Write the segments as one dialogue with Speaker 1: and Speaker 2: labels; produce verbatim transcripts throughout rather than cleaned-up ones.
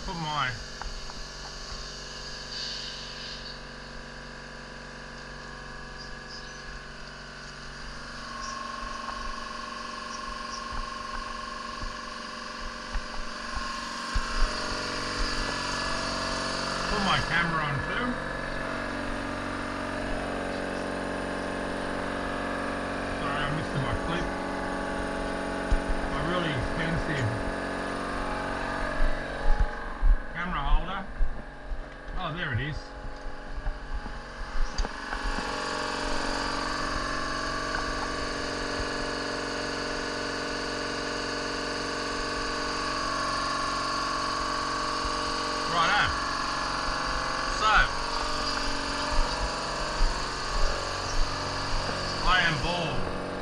Speaker 1: put my put my camera on too. Sorry, I'm missing my clip. My really expensive camera holder. Oh, there it is. Righto. So, I am bored.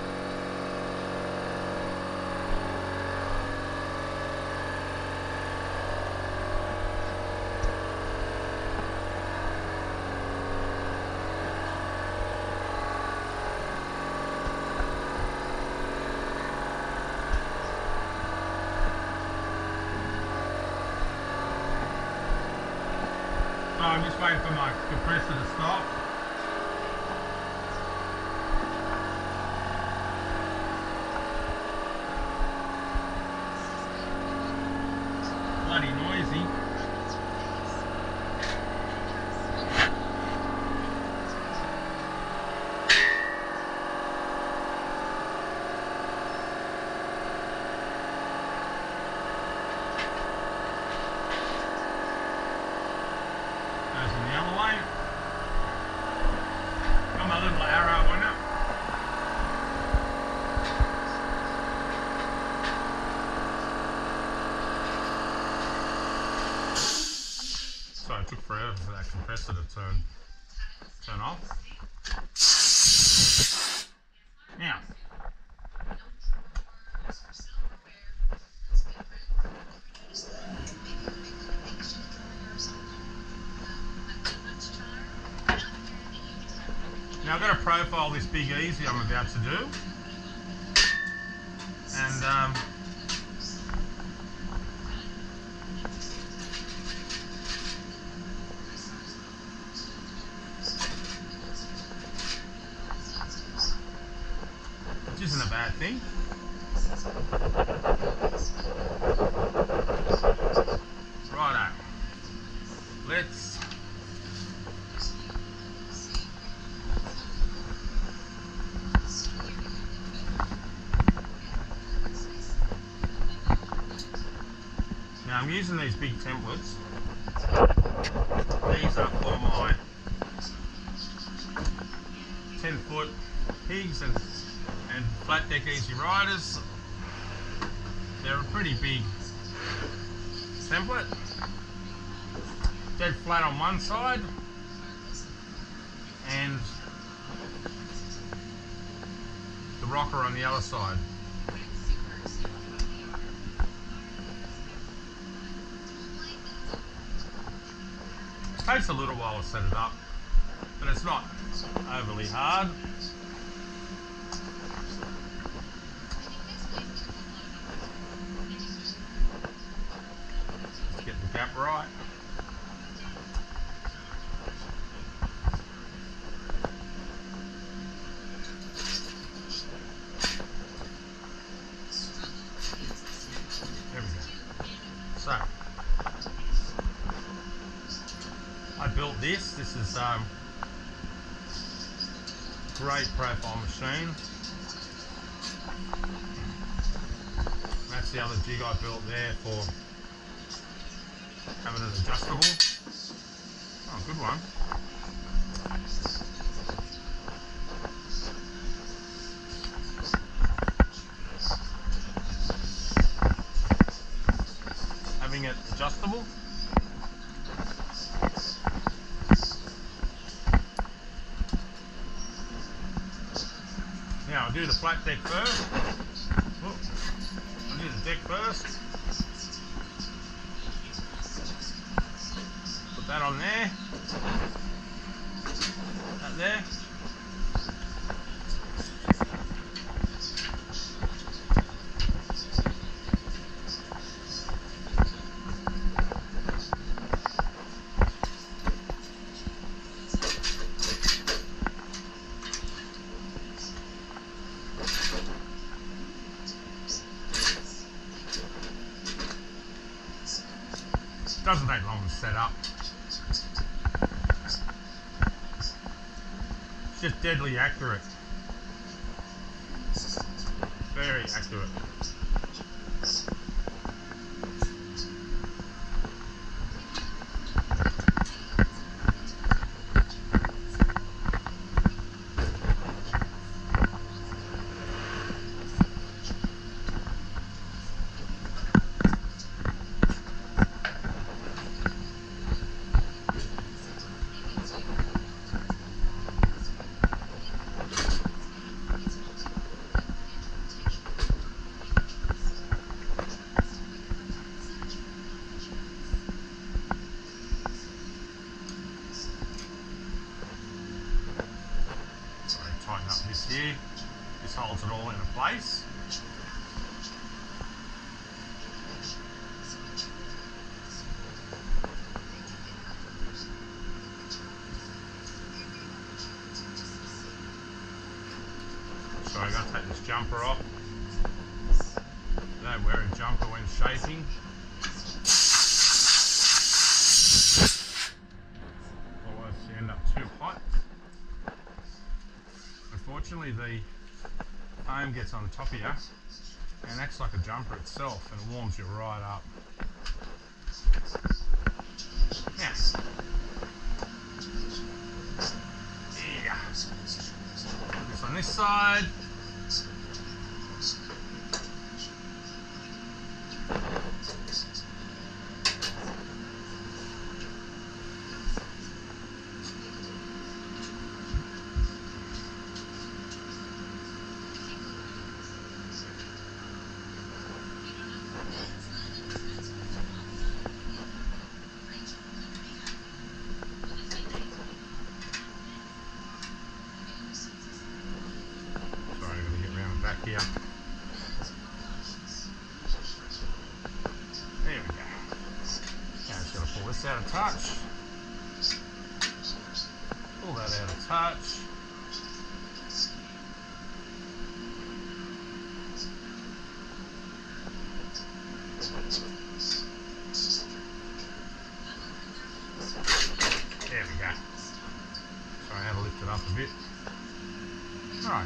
Speaker 1: So I'm just waiting for my compressor to stop. Bloody noisy. The other way. Come a little arrow, won't it? So it took forever for that compressor to turn turn off. Now, Now I've got to profile this big easy I'm about to do, and um, which isn't a bad thing. Righto, let's Now I'm using these big templates. These are for my ten foot pigs and, and flat deck easy riders. They're a pretty big template. Dead flat on one side and the rocker on the other side. It takes a little while to set it up, but it's not overly hard. Let's get the gap right. There we go. So, I built this. This is um, great profile machine. That's the other jig I built there for having it adjustable. Oh, good one. Having it adjustable. Now I'll do the flat deck first. Oh, I'll do the deck first. Put that on there. That there. doesn't take long to set up. It's just deadly accurate. Very accurate. Tighten up this here. This holds it all into place. Sorry, I gotta take this jumper off. Don't wear a jumper when shaping. Otherwise you end up too hot. Unfortunately, the foam gets on top of you and acts like a jumper itself, and it warms you right up. Now, yeah, put this on this side. Back here. There we go. Now just got to pull this out of touch. Pull that out of touch. There we go. Sorry, I had to lift it up a bit. Right.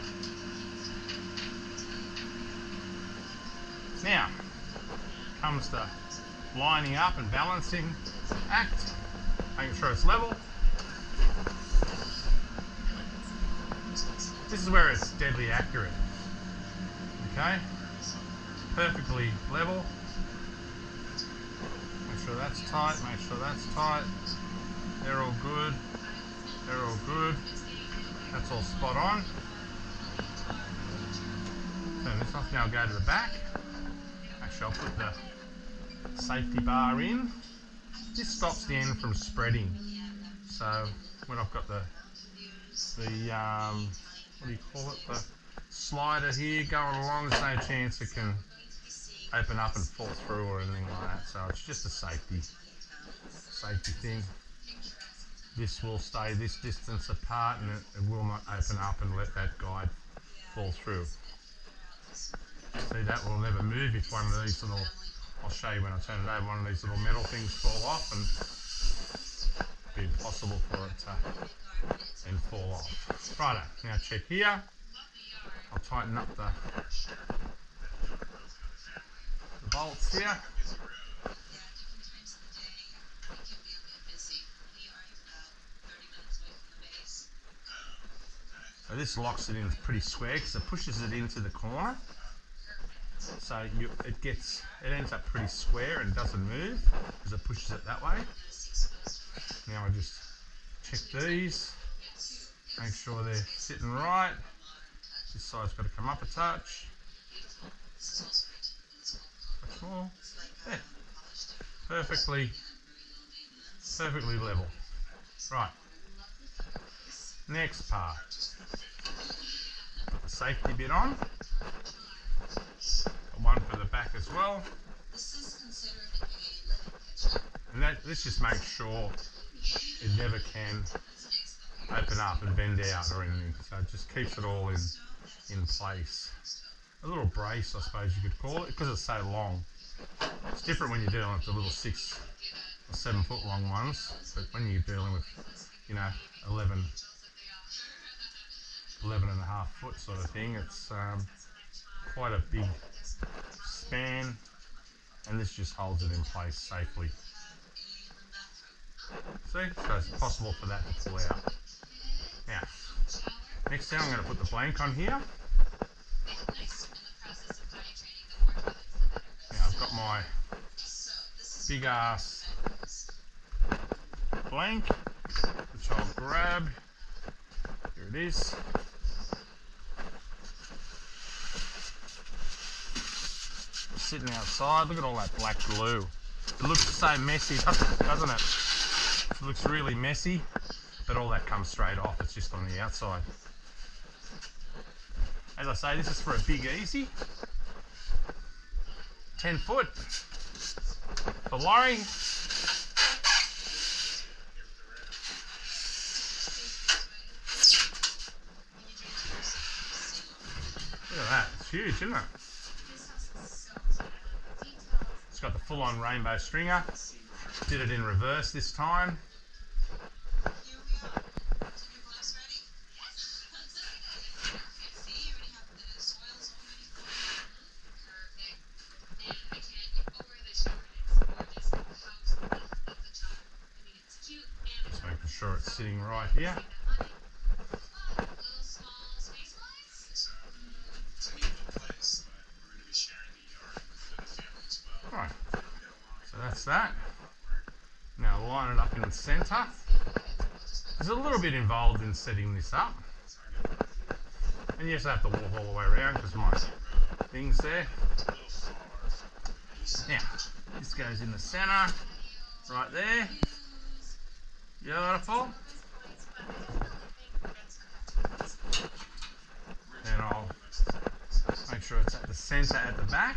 Speaker 1: Now comes the lining up and balancing act, making sure it's level. This is where it's deadly accurate. Okay, perfectly level. Make sure that's tight, make sure that's tight. They're all good, they're all good. That's all spot on. Turn this off, now go to the back. Actually, I'll put the safety bar in. This stops the end from spreading. So when I've got the the um, what do you call it, the slider here going along, there's no chance it can open up and fall through or anything like that. So it's just a safety safety thing. This will stay this distance apart, and it, it will not open up and let that guide fall through. See, that will never move if one of these little, I'll show you when I turn it over, one of these little metal things fall off, and it'd be impossible for it to then fall off. Righto, now check here. I'll tighten up the, the bolts here. So this locks it in pretty square because it pushes it into the corner. So you, it gets, it ends up pretty square and doesn't move because it pushes it that way. Now I just check these, make sure they're sitting right. This side's got to come up a touch. Much more. There. Perfectly, perfectly level. Right. Next part. Put the safety bit on. One for the back as well. And that, this just makes sure it never can open up and bend out or anything. So it just keeps it all in, in place. A little brace, I suppose you could call it, because it's so long. It's different when you're dealing with the little six, or seven foot long ones, but when you're dealing with, you know, eleven, eleven and a half foot sort of thing, it's um, quite a big span, and this just holds it in place safely. See, so it's possible for that to pull out. Now, next thing I'm going to put the blank on here. Now I've got my big ass blank, which I'll grab. Here it is. Sitting outside, look at all that black glue. It looks so messy, doesn't it? It looks really messy, but all that comes straight off. It's just on the outside. As I say, this is for a big easy. ten foot for Laurie. Look at that, it's huge, isn't it? It's got the full-on rainbow stringer. Did it in reverse this time. Just making sure it's sitting right here. Right, so that's that. Now line it up in the centre. There's a little bit involved in setting this up, and you just have to walk all the way around because my thing's there. Now this goes in the centre, right there. Beautiful. Then I'll make sure it's at the centre at the back.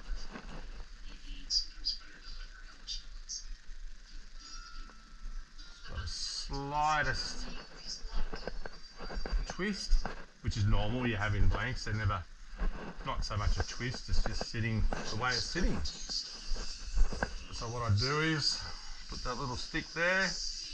Speaker 1: Slightest twist, which is normal you have in blanks. They're never, not so much a twist, it's just sitting the way it's sitting. So what I do is put that little stick there,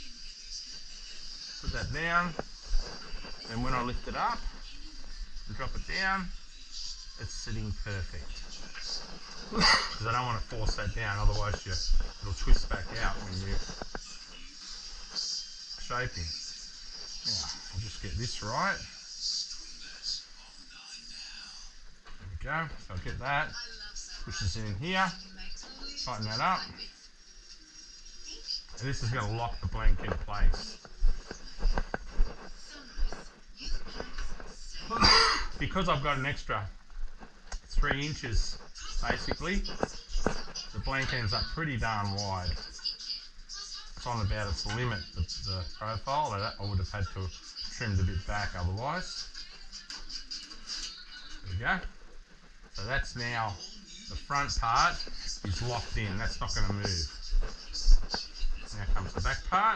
Speaker 1: put that down, and when I lift it up and drop it down, it's sitting perfect. Because I don't want to force that down, otherwise you, it'll twist back out when you shaping. Now, I'll just get this right. There we go. So I'll get that. Push this in here. Tighten that up. And this is going to lock the blank in place. Because I've got an extra three inches, basically, the blank ends up pretty darn wide. It's on about its limit, the, the profile. I would have had to have trimmed a bit back otherwise. There we go. So that's now, the front part is locked in. That's not going to move. Now comes the back part.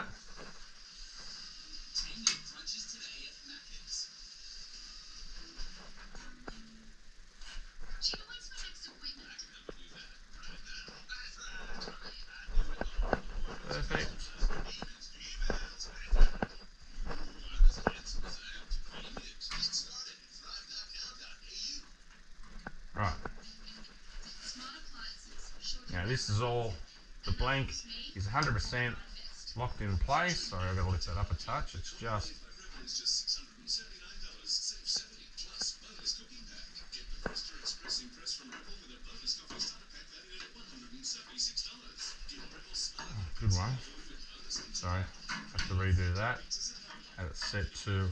Speaker 1: Perfect. Right. Now this is all, the blank is one hundred percent locked in place. Sorry, I've got to lift that up a touch. It's just good one. Sorry, I have to redo that. Have it set to,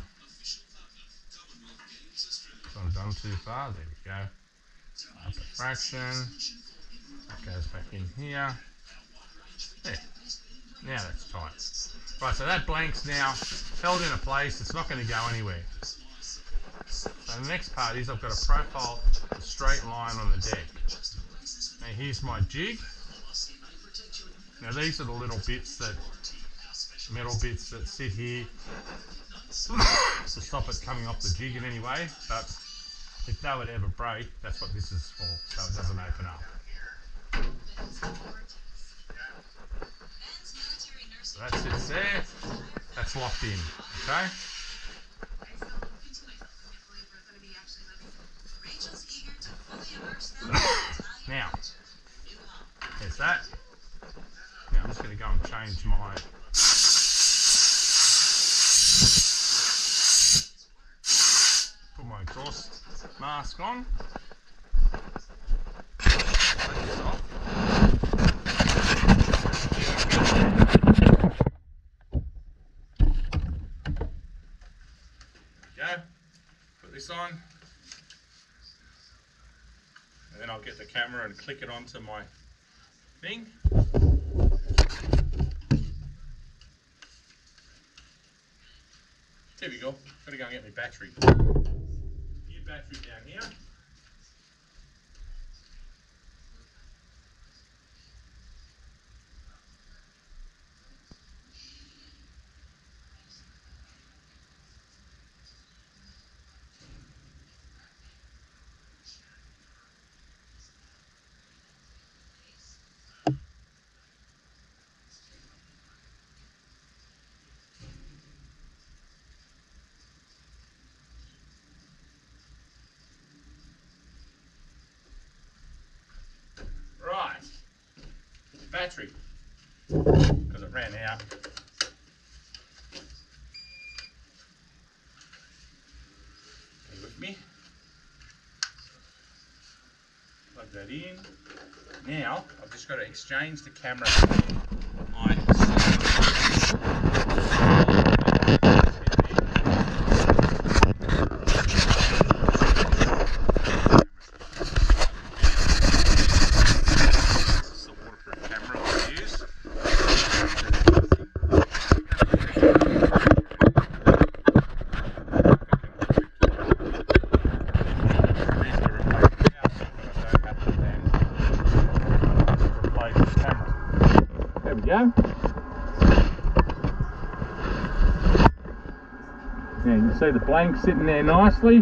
Speaker 1: so I'm done too far. There we go. Up a fraction. That goes back in here. There. Now that's tight. Right, so that blank's now held in a place. It's not going to go anywhere. So the next part is I've got to profile a straight line on the deck. Now here's my jig. Now these are the little bits that, metal bits that sit here to stop it coming off the jig in any way, but if they would ever break, that's what this is for, so it doesn't open up. That's there. That's locked in. Okay. Now, there's that. Now I'm just going to go and change my put my exhaust mask on. Take this off. Go. Put this on. And then I'll get the camera and click it onto my thing. There we go. Gotta go and get my battery. New battery down here. Battery, because it ran out. Are you with me? Plug that in. Now I've just got to exchange the camera. My go. Now you can see the blank sitting there nicely.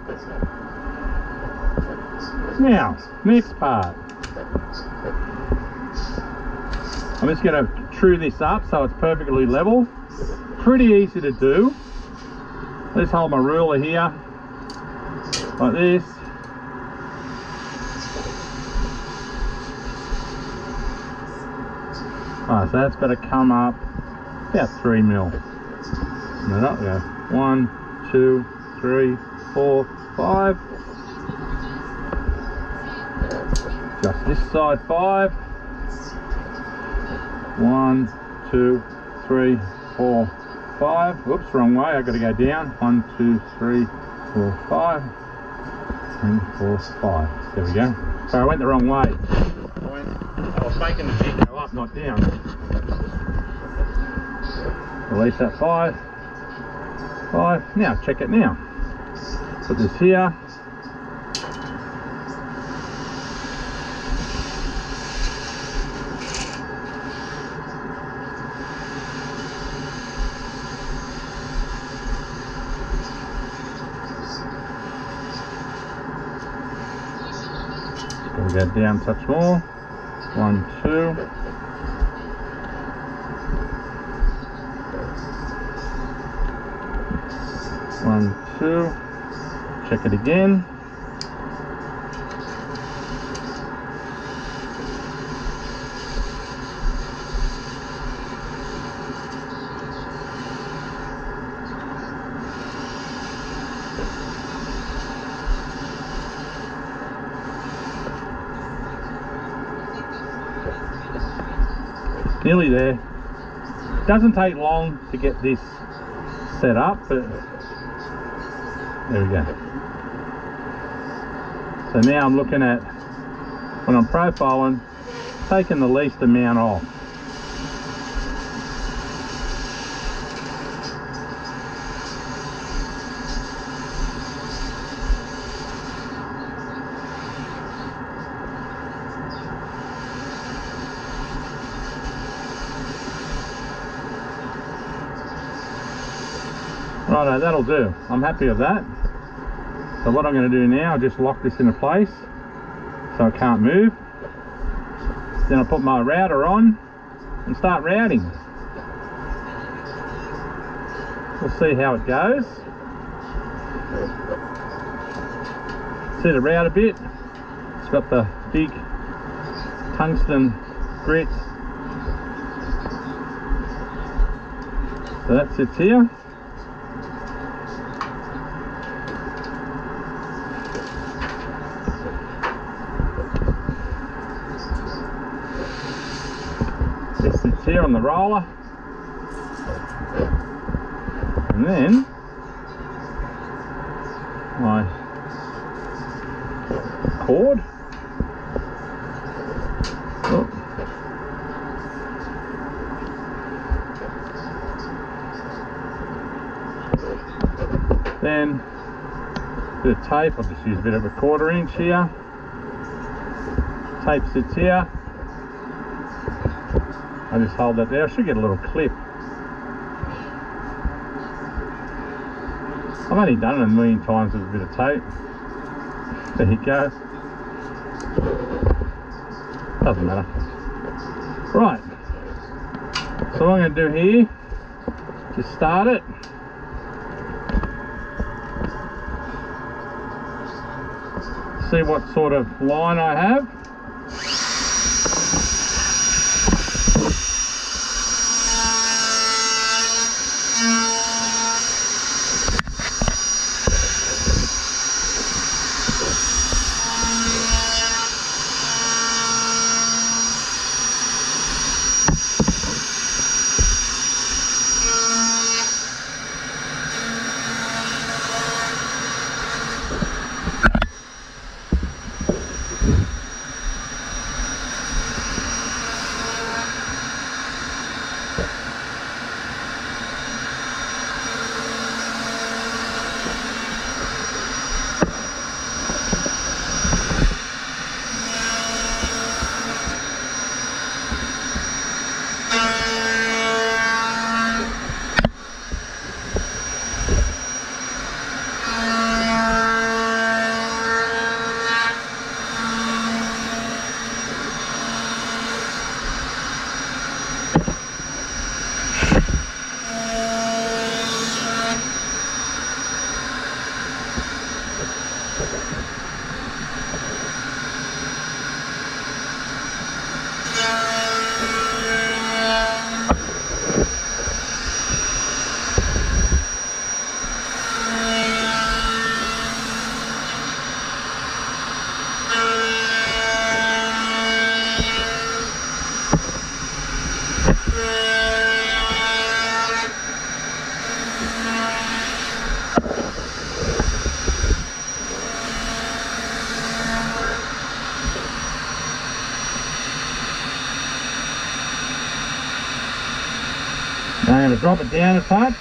Speaker 1: Now, next part. I'm just going to true this up so it's perfectly level. Pretty easy to do. Let's hold my ruler here, like this. Oh, so that's got to come up about three mil. And then up we go. One, two, three, four, five. Just this side five. One, two, three, four, five. Whoops, wrong way. I've got to go down. One, two, three, four, five. Three, four, five. There we go. Sorry, I went the wrong way. I, went, I was making the jig go up, not down. Release that five. Five. Now check it now. Put this here. Go down, touch more. One, two. One, two. Check it again. Nearly there. Doesn't take long to get this set up, but there we go. So now I'm looking at, when I'm profiling, taking the least amount off. Righto, that'll do. I'm happy with that. So what I'm going to do now, I'll just lock this into place so it can't move. Then I'll put my router on and start routing. We'll see how it goes. Set it out a bit. It's got the big tungsten grits. So that sits here. This sits here on the roller. And then my cord. Oh. Then a bit of tape. I'll just use a bit of a quarter inch here. Tape sits here. I just hold that there. I should get a little clip. I've only done it a million times with a bit of tape. There you go. Doesn't matter. Right. So what I'm going to do here, just start it. See what sort of line I have. I'm going to drop it down a touch.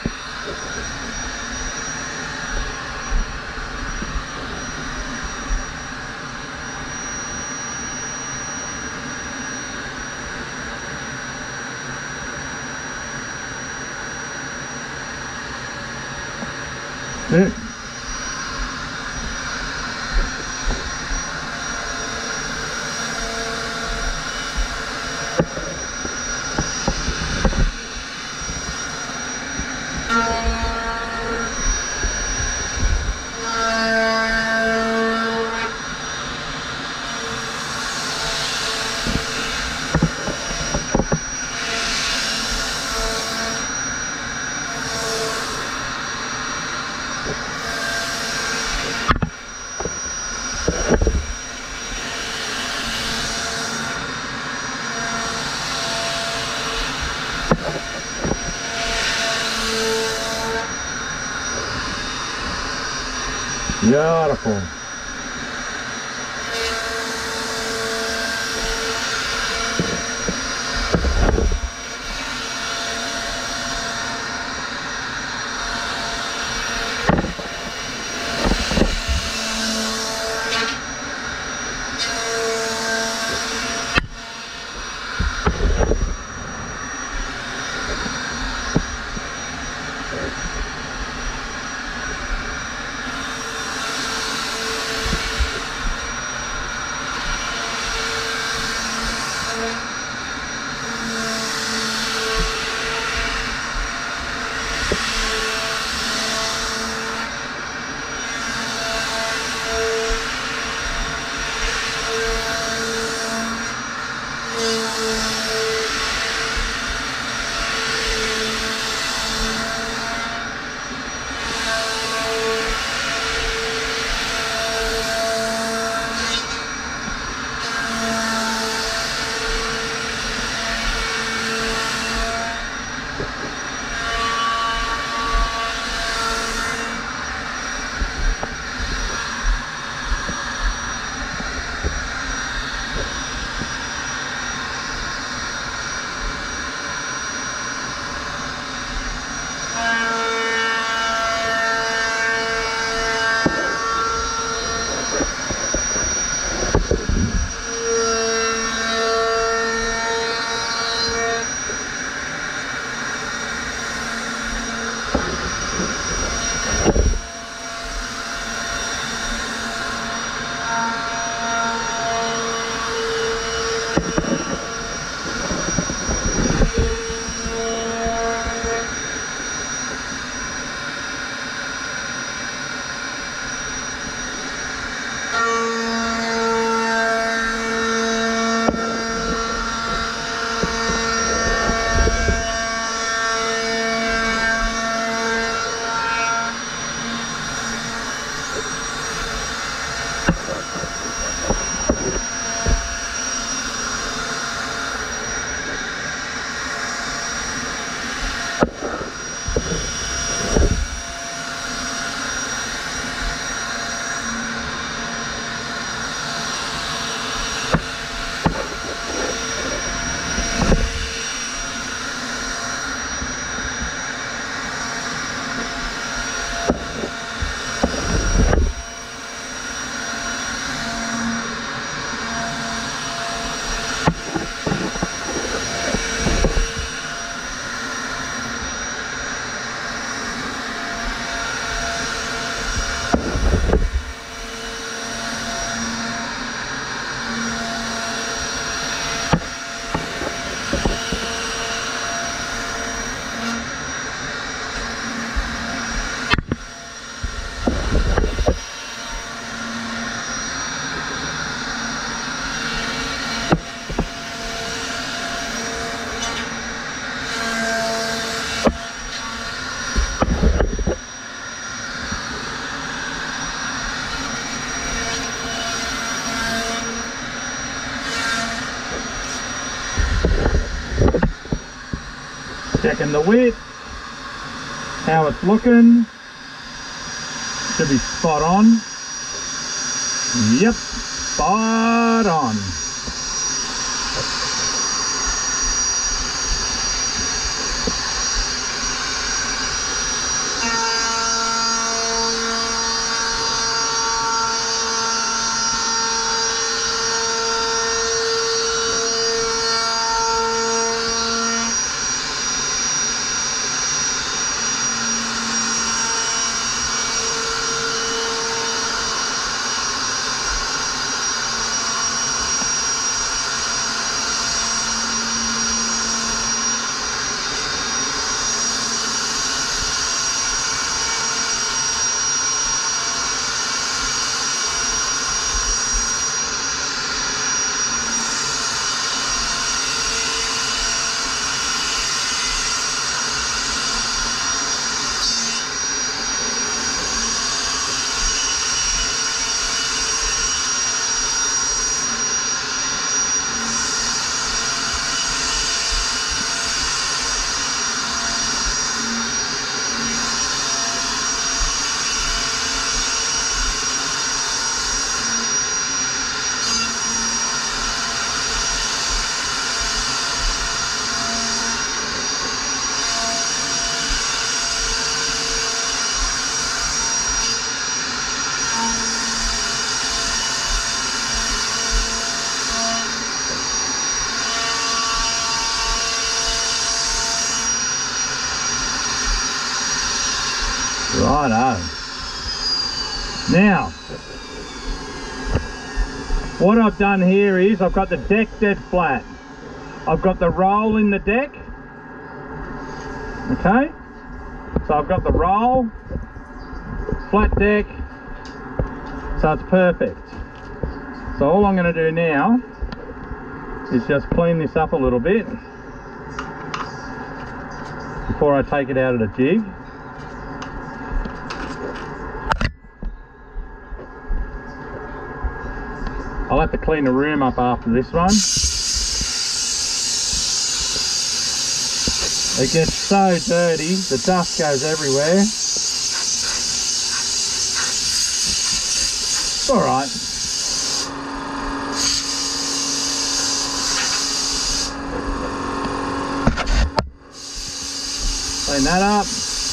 Speaker 1: Yeah. Beautiful.
Speaker 2: Checking the width, how it's looking. Should be spot on. Yep, spot on. Righto. Now, what I've done here is I've got the deck dead flat. I've got the roll in the deck. Okay, so I've got the roll, flat deck, so it's perfect. So all I'm going to do now is just clean this up a little bit before I take it out of the jig. I'll have to clean the room up after this one. It gets so dirty, the dust goes everywhere. It's alright. Clean that up.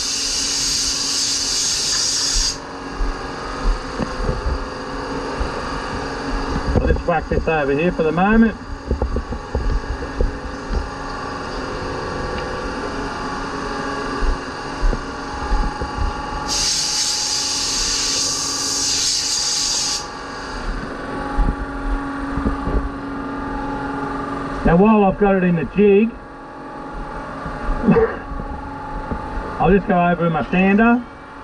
Speaker 2: I'll just whack this over here for the moment. Now while I've got it in the jig, I'll just go over with my sander.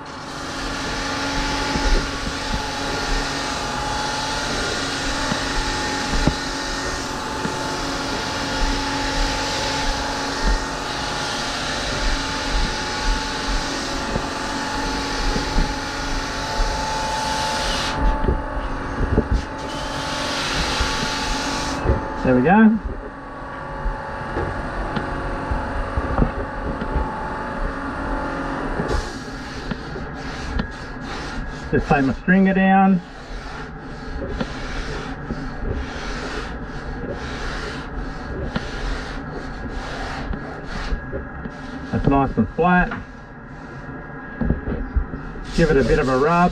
Speaker 2: There we go. Just take my stringer down. That's nice and flat. Give it a bit of a rub.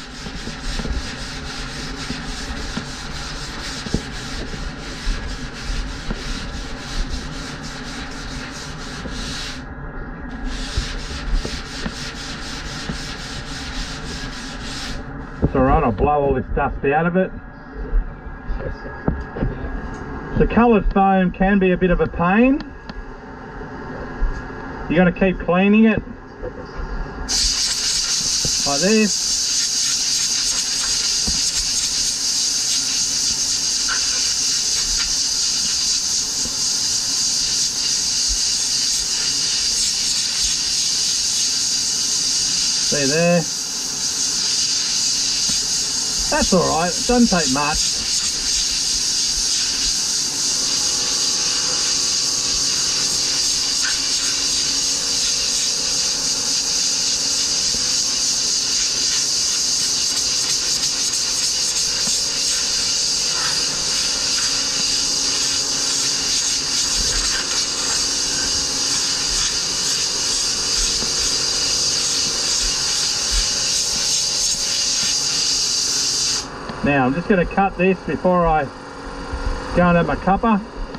Speaker 2: It's alright, I'll blow all this dust out of it. The coloured foam can be a bit of a pain. You got to keep cleaning it like this. See there? That's alright, it doesn't take much. Now I'm just going to cut this before I go into my cupper.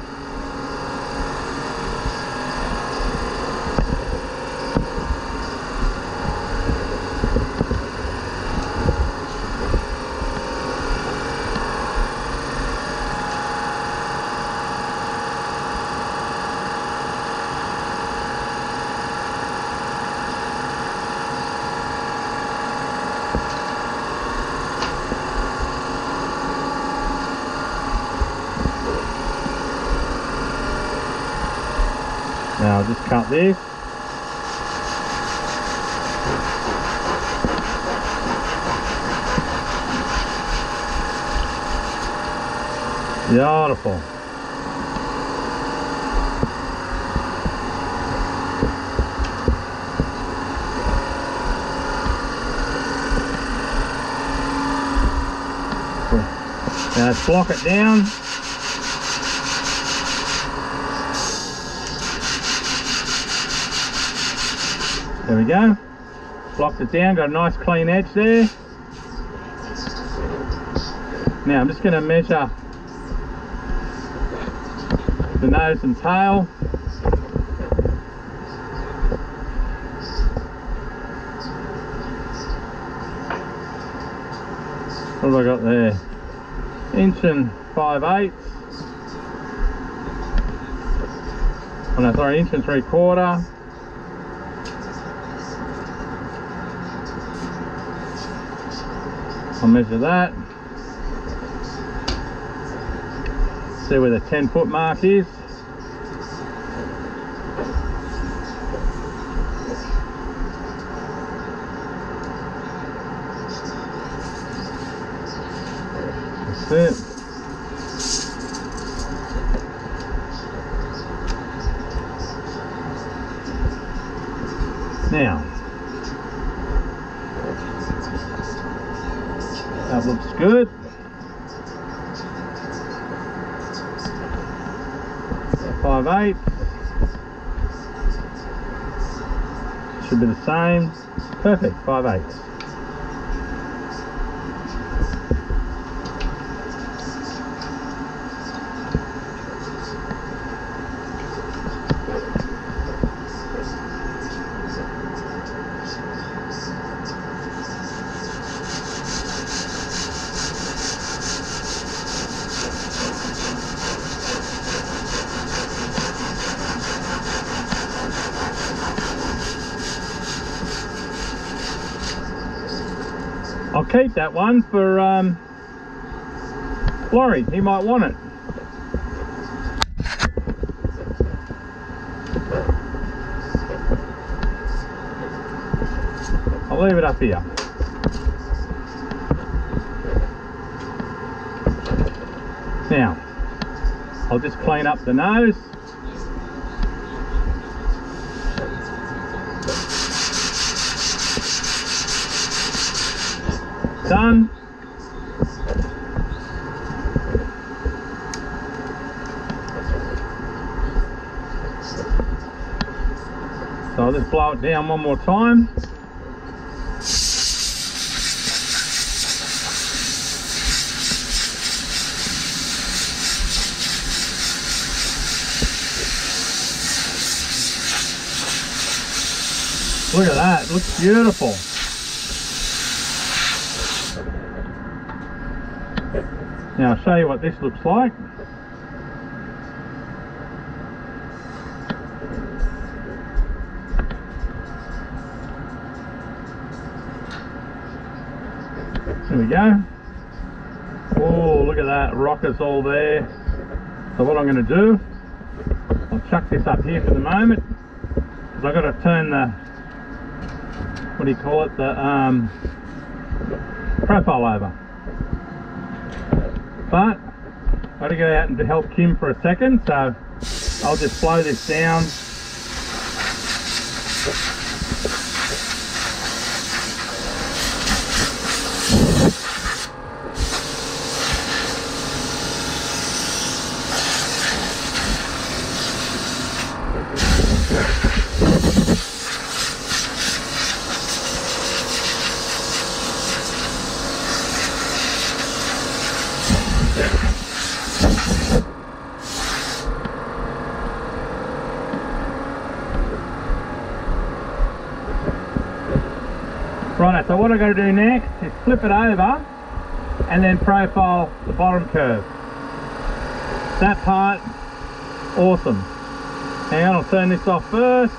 Speaker 2: Now I'll just cut this. Beautiful. Now let's block it down. There we go. Blocked it down, got a nice clean edge there. Now I'm just going to measure the nose and tail. What have I got there? Inch and five eighths. Oh no, sorry, inch and three quarter. I'll measure that. See where the ten foot mark is. That's it. Now, that looks good. five eighths. Should be the same. Perfect, five eighths. I'll keep that one for um, Laurie, he might want it. I'll leave it up here. Now, I'll just clean up the nose. Done. So I'll just blow it down one more time. Look at that, it looks beautiful. Now I'll show you what this looks like. There we go. Oh, look at that, rockers all there. So what I'm going to do, I'll chuck this up here for the moment, because I've got to turn the, what do you call it, the um, profile over. But I've got to go out and help Kim for a second, so I'll just blow this down. Right, so what I've got to do next is flip it over and then profile the bottom curve. That part, awesome. Hang on, I'll turn this off first.